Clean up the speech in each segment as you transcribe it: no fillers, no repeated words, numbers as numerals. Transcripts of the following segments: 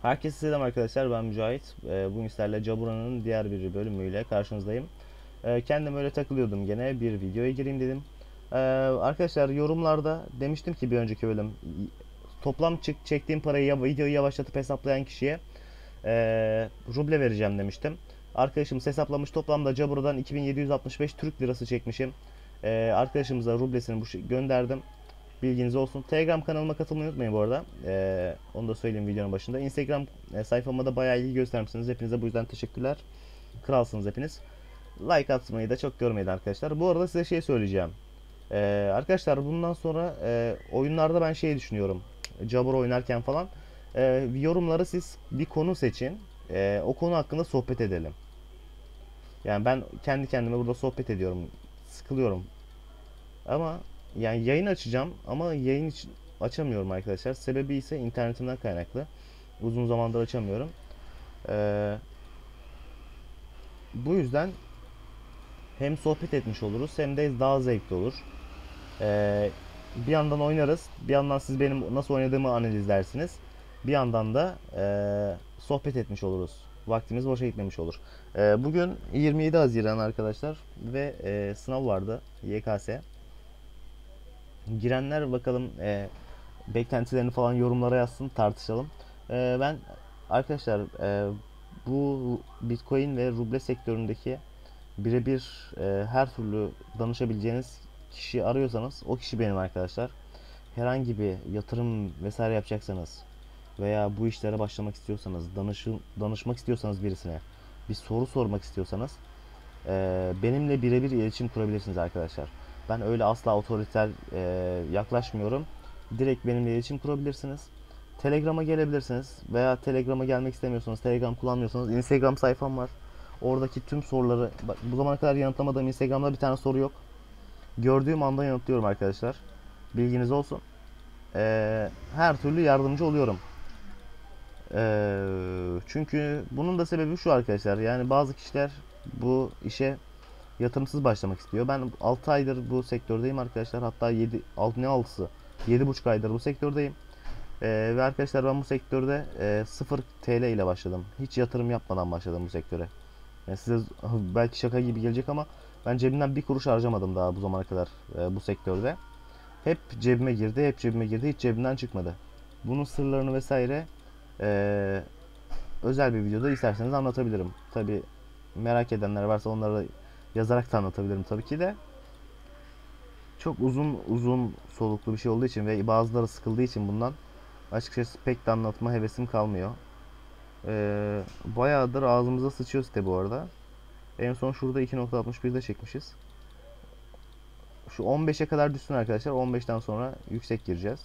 Herkese selam arkadaşlar, ben Mücahit. Bugün sizlerle Jabura'nın diğer bir bölümüyle karşınızdayım. Kendim öyle takılıyordum, gene bir videoya gireyim dedim. Arkadaşlar, yorumlarda demiştim ki bir önceki bölüm toplam çektiğim parayı videoyu yavaşlatıp hesaplayan kişiye ruble vereceğim demiştim. Arkadaşımız hesaplamış, toplamda Jabura'dan 2765 Türk lirası çekmişim. Arkadaşımıza rublesini gönderdim. Bilginiz olsun. Telegram kanalıma katılmayı unutmayın bu arada. Onu da söyleyeyim videonun başında. Instagram sayfama da bayağı ilgi göstermişsiniz. Hepinize bu yüzden teşekkürler. Kralsınız hepiniz. Like atmayı da çok görmeyin arkadaşlar. Bu arada size şey söyleyeceğim. Arkadaşlar, bundan sonra oyunlarda ben şey düşünüyorum. Jabber oynarken falan. Yorumları siz bir konu seçin. O konu hakkında sohbet edelim. Yani ben kendi kendime burada sohbet ediyorum. Sıkılıyorum. Ama yani yayın açacağım ama yayın için açamıyorum arkadaşlar. Sebebi ise internetimden kaynaklı. Uzun zamandır açamıyorum. Ee, Bu yüzden hem sohbet etmiş oluruz hem de daha zevkli olur. Bir yandan oynarız, bir yandan siz benim nasıl oynadığımı analizlersiniz. Bir yandan da sohbet etmiş oluruz. Vaktimiz boşa gitmemiş olur. Bugün 27 Haziran arkadaşlar ve sınav vardı, YKS. Girenler bakalım beklentilerini falan yorumlara yazsın, tartışalım. Ben arkadaşlar, bu Bitcoin ve ruble sektöründeki birebir her türlü danışabileceğiniz kişi arıyorsanız o kişi benim arkadaşlar. Herhangi bir yatırım vesaire yapacaksanız veya bu işlere başlamak istiyorsanız, danışmak istiyorsanız birisine, bir soru sormak istiyorsanız benimle birebir iletişim kurabilirsiniz arkadaşlar. Ben öyle asla otoriter yaklaşmıyorum. Direkt benimle iletişim kurabilirsiniz. Telegram'a gelebilirsiniz veya Telegram'a gelmek istemiyorsanız, Telegram kullanmıyorsanız Instagram sayfam var. Oradaki tüm soruları, bu zamana kadar yanıtlamadığım Instagram'da bir tane soru yok. Gördüğüm anda yanıtlıyorum arkadaşlar. Bilginiz olsun. Her türlü yardımcı oluyorum. Çünkü bunun da sebebi şu arkadaşlar. Yani bazı kişiler bu işe yatırımsız başlamak istiyor. Ben 6 aydır bu sektördeyim arkadaşlar. Hatta 7 6 ne 6'sı? 7,5 aydır bu sektördeyim. Ve arkadaşlar, ben bu sektörde 0 TL ile başladım. Hiç yatırım yapmadan başladım bu sektöre. Yani size belki şaka gibi gelecek ama ben cebimden bir kuruş harcamadım daha bu zamana kadar bu sektörde. Hep cebime girdi, hep cebime girdi, hiç cebimden çıkmadı. Bunun sırlarını vesaire e, özel bir videoda isterseniz anlatabilirim. Tabi merak edenler varsa onları yazarak da anlatabilirim tabii ki de. Çok uzun uzun soluklu bir şey olduğu için ve bazıları sıkıldığı için bundan açıkçası pek de anlatma hevesim kalmıyor. Bayağıdır ağzımıza sıçıyor site bu arada. En son şurada 2.61'de çekmişiz. Şu 15'e kadar düşsün arkadaşlar. 15'ten sonra yüksek gireceğiz.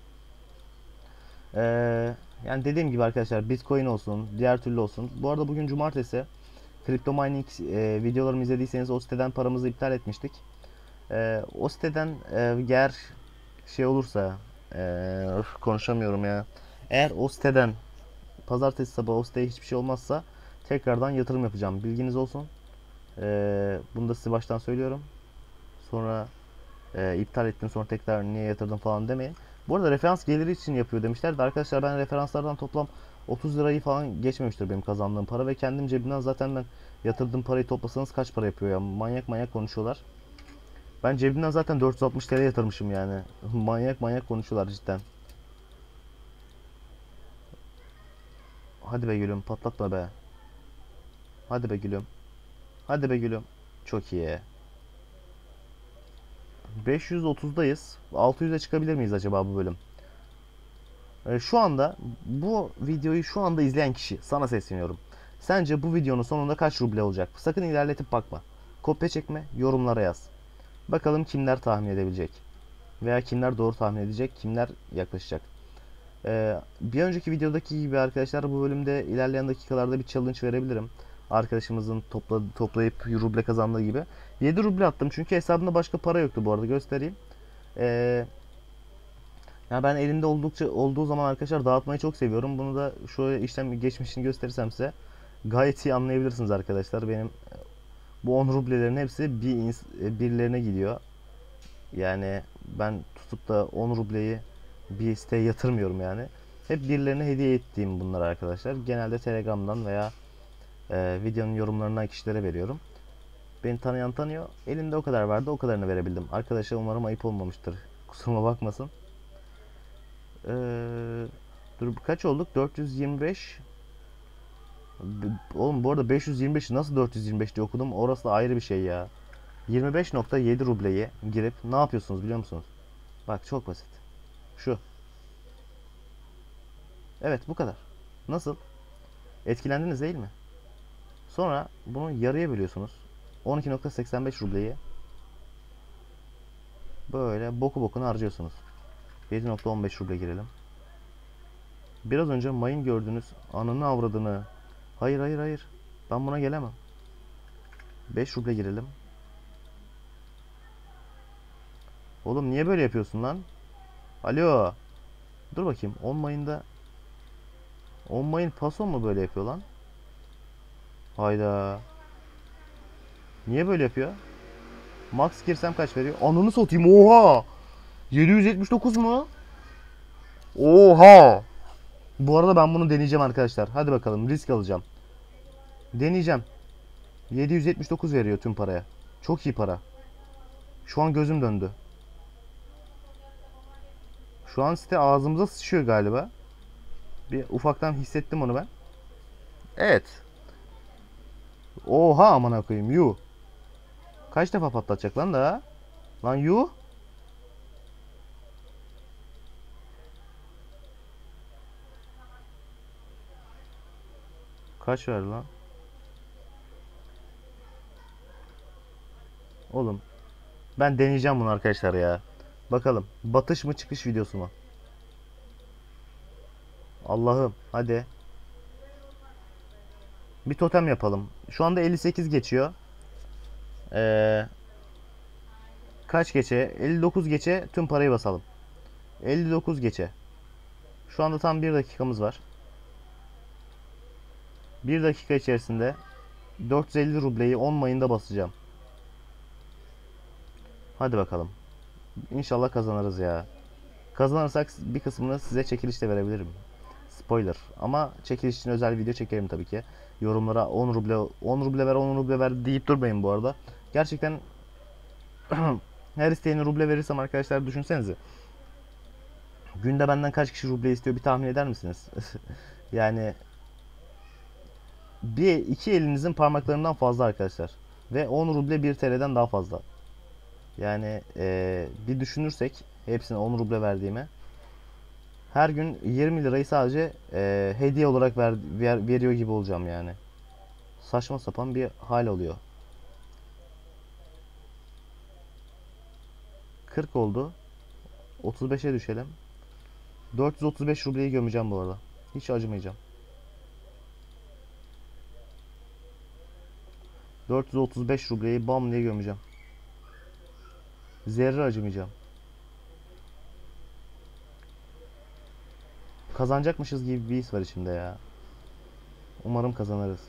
Yani dediğim gibi arkadaşlar, Bitcoin olsun, diğer türlü olsun. Bu arada bugün cumartesi. Crypto mining videolarımı izlediyseniz o siteden paramızı iptal etmiştik. O siteden eğer şey olursa, konuşamıyorum ya. Eğer o siteden pazartesi sabahı o siteye hiçbir şey olmazsa tekrardan yatırım yapacağım. Bilginiz olsun. Bunu da size baştan söylüyorum. Sonra iptal ettim, sonra tekrar niye yatırdım falan demeyin. Bu arada referans geliri için yapıyor demişler de arkadaşlar, ben referanslardan toplam 30 lirayı falan geçmemiştir benim kazandığım para ve kendim cebimden zaten ben yatırdığım parayı toplasanız kaç para yapıyor ya, manyak manyak konuşuyorlar. Ben cebimden zaten 460 TL yatırmışım yani. Manyak manyak konuşuyorlar cidden. Hadi be gülüm, patlatma be. Hadi be gülüm. Hadi be gülüm. Çok iyi. 530'dayız. 600'e çıkabilir miyiz acaba bu bölüm? Şu anda bu videoyu şu anda izleyen kişi, sana sesleniyorum. Sence bu videonun sonunda kaç ruble olacak? Sakın ilerletip bakma. Kopya çekme, yorumlara yaz. Bakalım kimler tahmin edebilecek. Veya kimler doğru tahmin edecek, kimler yaklaşacak. Bir önceki videodaki gibi arkadaşlar, bu bölümde ilerleyen dakikalarda bir challenge verebilirim. Arkadaşımızın toplayıp ruble kazandığı gibi. 7 ruble attım çünkü hesabımda başka para yoktu, bu arada göstereyim. Ee, Ya ben elimde olduğu zaman arkadaşlar dağıtmayı çok seviyorum. Bunu da şöyle işlem geçmişini gösterirsem size gayet iyi anlayabilirsiniz arkadaşlar. Benim bu 10 rublelerin hepsi birilerine gidiyor. Yani ben tutup da 10 rubleyi bir siteye yatırmıyorum yani. Hep birilerine hediye ettiğim bunlar arkadaşlar. Genelde Telegram'dan veya videonun yorumlarına kişilere veriyorum. Beni tanıyan tanıyor. Elimde o kadar vardı, o kadarını verebildim. Arkadaşa umarım ayıp olmamıştır. Kusuruma bakmasın. Dur kaç olduk? 425. Oğlum bu arada 525'i nasıl 425 diye okudum? Orası da ayrı bir şey ya. 25.7 rubleyi girip ne yapıyorsunuz biliyor musunuz? Bak çok basit. Şu. Evet bu kadar. Nasıl? Etkilendiniz değil mi? Sonra bunu yarıya bölüyorsunuz. 12.85 rubleyi böyle boku bokuna harcıyorsunuz. 7.15 ruble girelim. Biraz önce mayın gördünüz. Ananı avradını. Hayır hayır hayır. Ben buna gelemem. 5 ruble girelim. Oğlum niye böyle yapıyorsun lan? Alo. Dur bakayım. 10 mayında 10 mayın paso mu böyle yapıyor lan? Hayda. Niye böyle yapıyor? Max girsem kaç veriyor? Ananı satayım oha. 779 mu? Oha. Bu arada ben bunu deneyeceğim arkadaşlar. Hadi bakalım risk alacağım. Deneyeceğim. 779 veriyor tüm paraya. Çok iyi para. Şu an gözüm döndü. Şu an site ağzımıza sıçıyor galiba. Bir ufaktan hissettim onu ben. Evet. Oha amına koyayım yuh. Kaç defa patlatacak lan daha? Lan yuh. Kaç ver lan? Oğlum ben deneyeceğim bunu arkadaşlar ya. Bakalım batış mı çıkış videosu mu? Allah'ım hadi. Bir totem yapalım. Şu anda 58 geçiyor. Ee, kaç geçe? 59 geçe tüm parayı basalım. 59 geçe. Şu anda tam 1 dakikamız var. 1 dakika içerisinde 450 rubleyi 10 mayında basacağım. Hadi bakalım. İnşallah kazanırız ya. Kazanırsak bir kısmını size çekilişte verebilirim. Spoiler. Ama çekiliş için özel video çekerim tabii ki. Yorumlara 10 ruble 10 ruble ver 10 ruble ver deyip durmayın bu arada. Gerçekten her isteğine ruble verirsem arkadaşlar düşünsenize. Günde benden kaç kişi ruble istiyor bir tahmin eder misiniz? Yani bir iki elinizin parmaklarından fazla arkadaşlar. Ve 10 ruble 1 TL'den daha fazla. Yani bir düşünürsek hepsine 10 ruble verdiğimi her gün 20 lirayı sadece hediye olarak veriyor gibi olacağım yani. Saçma sapan bir hal oluyor. 40 oldu. 35'e düşelim. 435 rubleyi gömeceğim bu arada. Hiç acımayacağım. 435 rubleyi bam diye gömeceğim. Zerre acımayacağım. Kazanacakmışız gibi bir his var içimde ya. Umarım kazanırız.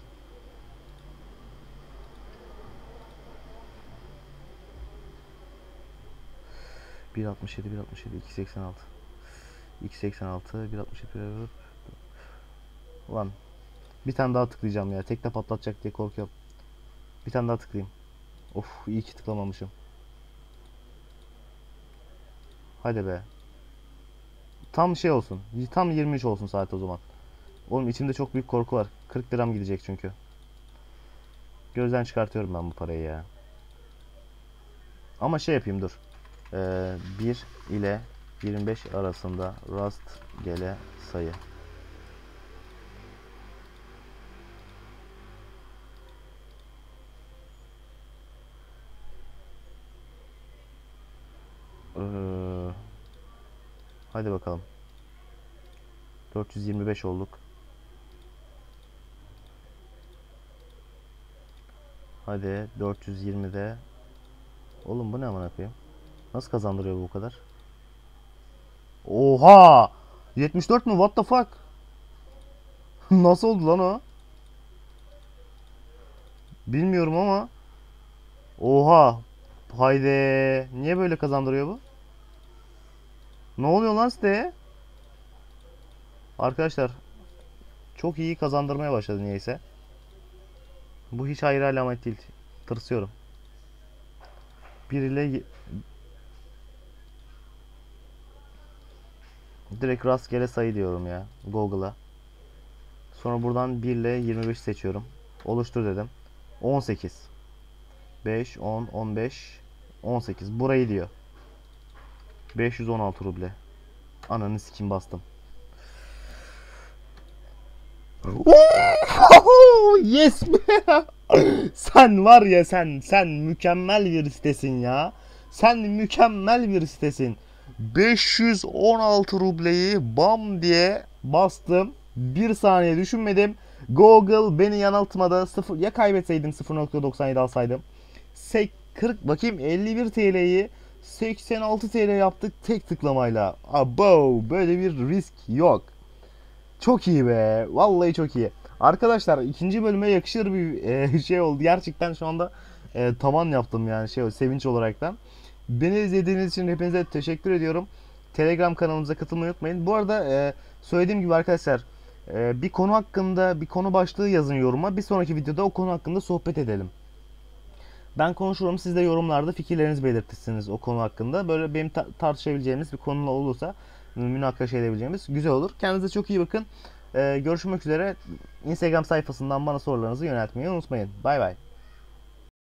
Bir 67, 1.67, 2.86. 2.86, 1.67. Ulan bir tane daha tıklayacağım ya. Tekte patlatacak diye korkuyorum. Bir tane daha tıklayayım. Of iyi ki tıklamamışım. Hadi be. Tam şey olsun. Tam 23 olsun saat o zaman. Oğlum içimde çok büyük korku var. 40 liram gidecek çünkü. Gözden çıkartıyorum ben bu parayı ya. Ama şey yapayım dur. 1 ile 25 arasında rastgele sayı. Ee, hadi bakalım. 425 olduk. Hadi 420'de. Oğlum bu ne amına koyayım? Nasıl kazandırıyor bu kadar? Oha! 74 mü? What the fuck? Nasıl oldu lan o? Bilmiyorum ama. Oha! Haydi. Niye böyle kazandırıyor bu? Ne oluyor lan siteye? Arkadaşlar çok iyi kazandırmaya başladı niyeyse. Bu hiç hayır alamet değil. Tırsıyorum. Bir ile direkt rastgele sayı diyorum ya Google'a. Sonra buradan 1 ile 25 seçiyorum. Oluştur dedim. 18. 5, 10, 15, 18. Burayı diyor. 516 ruble. Ananı sikim bastım. Yes be! Sen var ya sen mükemmel bir sitesin ya. Sen mükemmel bir sitesin. 516 rubleyi bam diye bastım. Bir saniye düşünmedim. Google beni yanıltmadı. Sıfır, ya kaybetseydim 0.97 alsaydım. 40 bakayım 51 TL'yi 86 TL yaptık tek tıklamayla. Abo, böyle bir risk yok. Çok iyi be. Vallahi çok iyi. Arkadaşlar ikinci bölüme yakışır bir şey oldu. Gerçekten şu anda tavan yaptım yani sevinç olaraktan. Beni izlediğiniz için hepinize teşekkür ediyorum. Telegram kanalımıza katılmayı unutmayın. Bu arada söylediğim gibi arkadaşlar bir konu hakkında bir konu başlığı yazın yoruma. Bir sonraki videoda o konu hakkında sohbet edelim. Ben konuşurum, siz de yorumlarda fikirlerinizi belirtirsiniz o konu hakkında. Böyle benim tartışabileceğimiz bir konu olursa münakaşa edebileceğimiz güzel olur. Kendinize çok iyi bakın. Görüşmek üzere. Instagram sayfasından bana sorularınızı yöneltmeyi unutmayın. Bay bay.